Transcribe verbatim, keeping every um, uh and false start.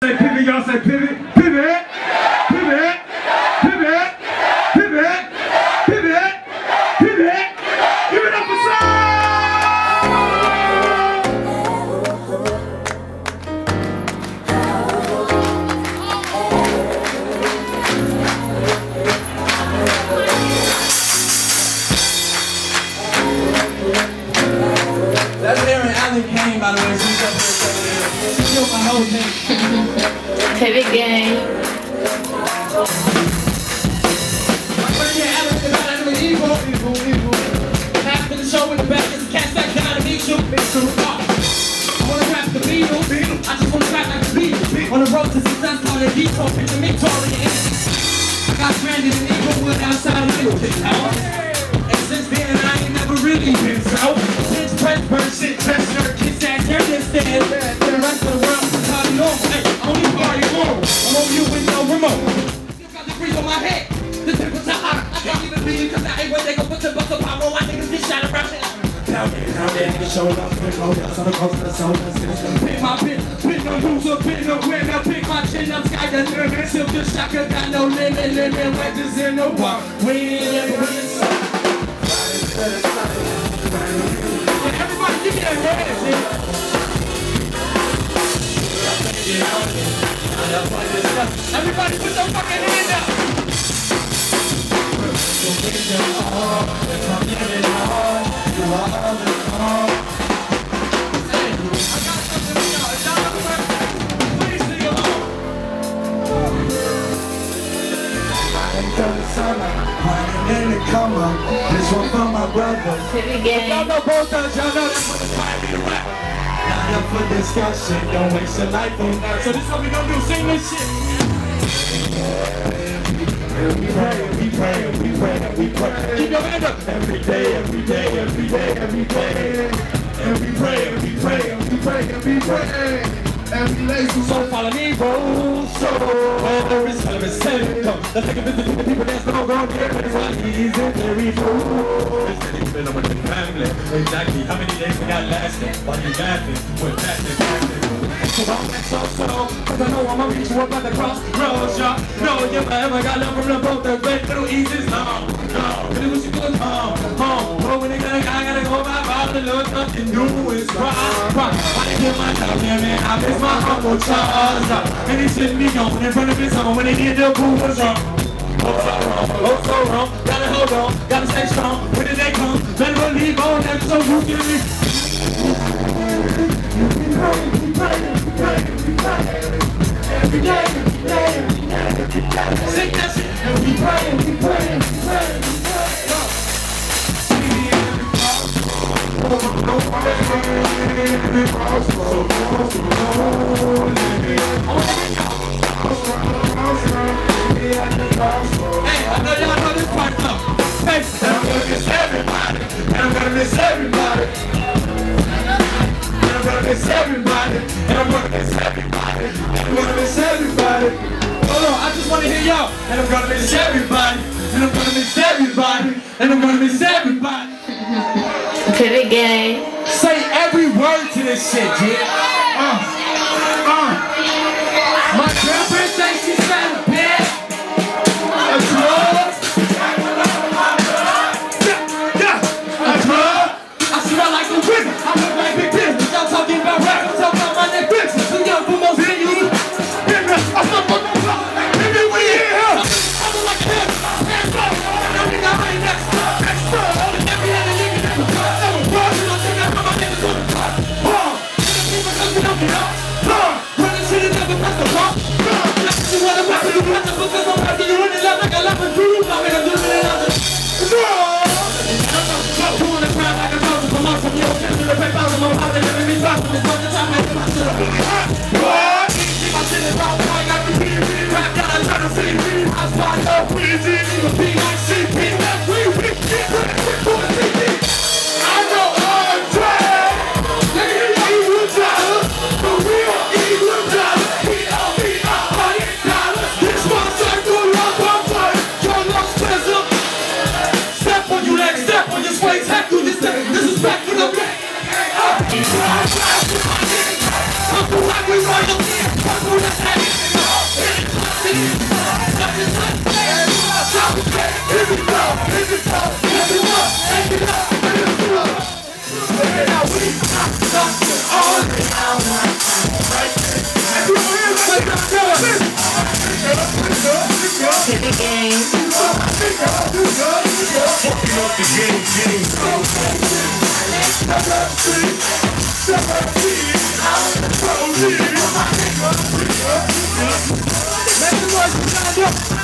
Say pivot, y'all say pivot, pivot, pivot, pivot, pivot, pivot, pivot. Give it up for Soul! That's Aaron Allen Kane, by the way. She's up there. She killed my whole thing. Pivot gang. My friend here, Alex, is about Emily Evil. Evil, evil. After the show in the back, there's a cat back down to meet you. Me too. I wanna rap the Beatles. I just wanna rap like the Beatles. On the road to success, call it detour. Picture me taller than I got stranded in Eaglewood outside of Middleton. And since then, I ain't never really been south. Since Pressburg, shit, Chester, kiss that Kyrgyzstan. To the rest of the world, it's how you know. Hey, only party more. I'm on you with no remote. Still got the breeze on my head. The temperature hot. I can't even breathe because I ain't where they go put the bus up. I roll my niggas get shot around it. Down there, down there, niggas show up. Pick my wheels on the coast of the soul. Pick my pin, pick no loser, pick no winner. Pick my chin up, sky the limit. Silver shotgun, got no limit, limit. Wedges in the walk. We ain't ever win some. Everybody, give me that hands, nigga. Everybody, put your fucking hand up. Hey, I got something for y'all. Is y'all up there? Please sing along. In the come up, this one for my brothers. Pivot gang. Y'all know both of us, y'all know this one is finally rap. Not up for discussion, don't waste your life on that. So this is what we gonna do, sing this shit. We pray, we pray, we pray, we pray. Keep your hand up. Every day, every day, every day, every day. And we pray, and we pray, and we pray, and we pray. And we lay some So follow me, bro. So whether it's hell or it's hell, let's take a visit to the people that's no wrong here. It's like he's in very true. It's getting been with the family. Exactly how many days we got lasting? While you laughing, we're passing, passing. So I'm back so slow, cause I know I'ma reach you up at the crossroads, y'all. No, you ever got love from the boat, the great little easy, no, no. Really what you doing, home, home. But when they gotta, I gotta go by, all the little nothing new is cry, cry. I didn't get my time here, man, I miss my humble charge. And he shouldn't be gone in front of his home when they did the pool was wrong. Oh, so wrong, oh, so wrong. Gotta hold on, gotta stay strong. When did they come? Better believe on them, so you can be. We pray, we pray, we pray, we pray. Every day, every day, every day, every day. Sing that shit. And we pray, and we pray, and we pray, and we pray. Hey, I know y'all know this part though. Hey, And I'm gonna miss everybody. And I'm gonna miss everybody. And I'm gonna miss everybody. And I'm gonna miss everybody. And I'm gonna miss everybody. hold on, I just want to hear y'all. And I'm gonna miss everybody. And I'm gonna miss everybody. And I'm gonna miss everybody. Pivot gang. Say every word to this shit, kid. Uh, uh. My girlfriend thinks she's trying to bitch. A drug. Yeah, yeah. A drug. I smell like a wiggle. I look like big business. Y'all talking about rap. I'm talking about my neck bitches. Too young for most venues. I stuck on the block. Baby, we here. I look like a hip. Hands up. I think I ain't next. Next up. All the every other nigga never. Never. Bro, you don't think I put my niggas on the top. Bro. Niggas keep it coming up, you know. game. Fucking up the game, game. Make the noise,